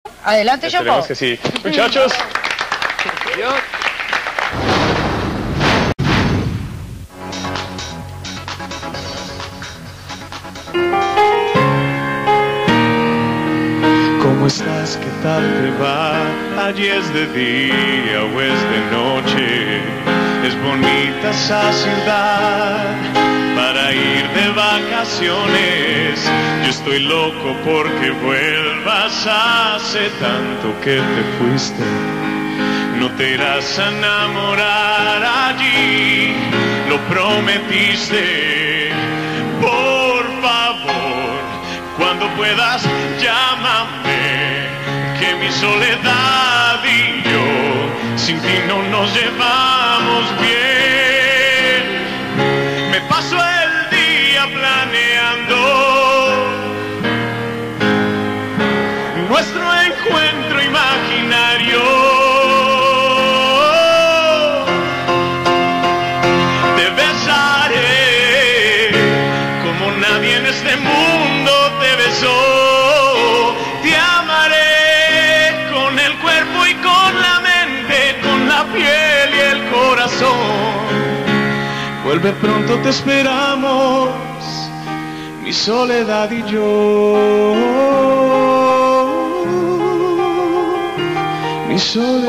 Adelante, Jean-Paul. Esperemos que sí. Muchachos. Adiós. ¿Cómo estás? ¿Qué tal te va? Allí es de día o es de noche. Es bonita esa ciudad para ir de vacaciones. Yo estoy loco porque vuelvas. Hace tanto que te fuiste. No te irás a enamorar allí. Lo prometiste. Por favor, cuando puedas, llámame, que mi soledad y yo sin ti no nos llevamos bien. Me paso el día planeando nuestro encuentro imaginario. Te besaré como nadie en este mundo te besó. Te amaré con el cuerpo y con la mente, con la piel y el corazón. Vuelve pronto, te esperamos, mi soledad y yo. Mi soledad.